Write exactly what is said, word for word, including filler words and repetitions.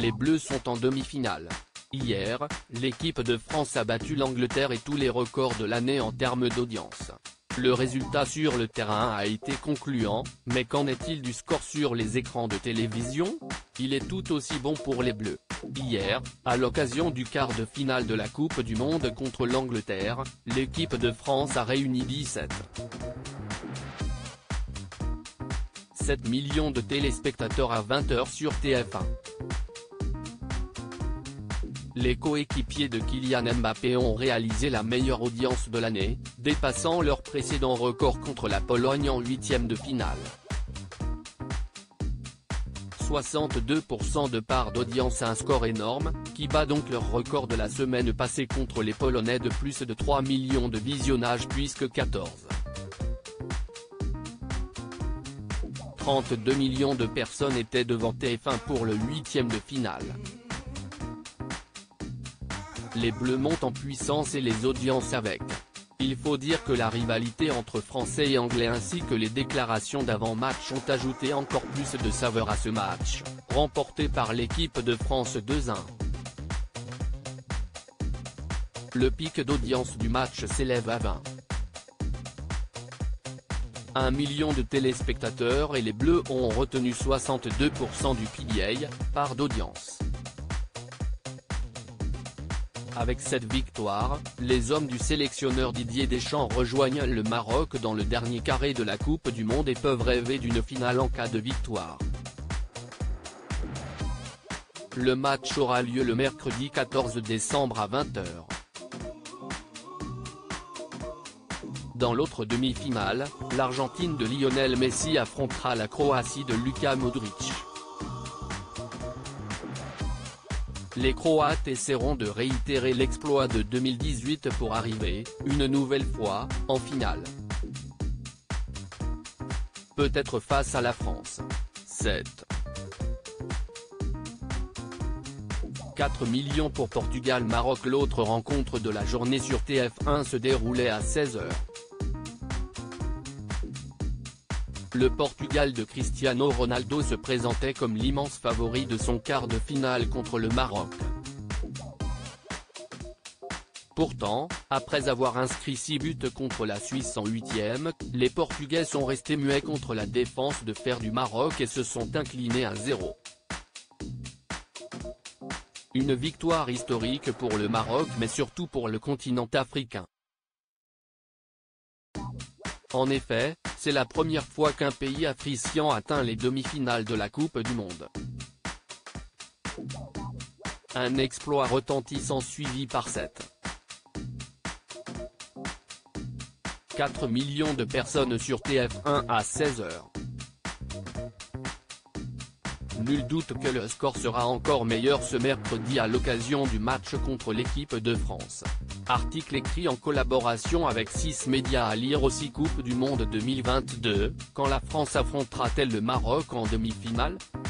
Les Bleus sont en demi-finale. Hier, l'équipe de France a battu l'Angleterre et tous les records de l'année en termes d'audience. Le résultat sur le terrain a été concluant, mais qu'en est-il du score sur les écrans de télévision? Il est tout aussi bon pour les Bleus. Hier, à l'occasion du quart de finale de la Coupe du Monde contre l'Angleterre, l'équipe de France a réuni dix-sept virgule sept millions de téléspectateurs à vingt heures sur T F un. Les coéquipiers de Kylian Mbappé ont réalisé la meilleure audience de l'année, dépassant leur précédent record contre la Pologne en huitième de finale. soixante-deux pour cent de part d'audience, un score énorme, qui bat donc leur record de la semaine passée contre les Polonais de plus de trois millions de visionnages puisque quatorze virgule trente-deux millions de personnes étaient devant T F un pour le huitième de finale. Les Bleus montent en puissance et les audiences avec. Il faut dire que la rivalité entre Français et Anglais ainsi que les déclarations d'avant-match ont ajouté encore plus de saveur à ce match, remporté par l'équipe de France deux à un. Le pic d'audience du match s'élève à vingt virgule un million de téléspectateurs et les Bleus ont retenu soixante-deux pour cent du P B A, part d'audience. Avec cette victoire, les hommes du sélectionneur Didier Deschamps rejoignent le Maroc dans le dernier carré de la Coupe du Monde et peuvent rêver d'une finale en cas de victoire. Le match aura lieu le mercredi quatorze décembre à vingt heures. Dans l'autre demi-finale, l'Argentine de Lionel Messi affrontera la Croatie de Luka Modric. Les Croates essaieront de réitérer l'exploit de deux mille dix-huit pour arriver, une nouvelle fois, en finale. Peut-être face à la France. sept virgule quatre millions pour Portugal-Maroc. L'autre rencontre de la journée sur T F un se déroulait à seize heures. Le Portugal de Cristiano Ronaldo se présentait comme l'immense favori de son quart de finale contre le Maroc. Pourtant, après avoir inscrit six buts contre la Suisse en huitième, les Portugais sont restés muets contre la défense de fer du Maroc et se sont inclinés à zéro. Une victoire historique pour le Maroc mais surtout pour le continent africain. En effet, c'est la première fois qu'un pays africain atteint les demi-finales de la Coupe du Monde. Un exploit retentissant suivi par sept virgule quatre millions de personnes sur T F un à seize heures. Nul doute que le score sera encore meilleur ce mercredi à l'occasion du match contre l'équipe de France. Article écrit en collaboration avec six médias à lire aussi. Coupe du Monde deux mille vingt-deux, quand la France affrontera-t-elle le Maroc en demi-finale?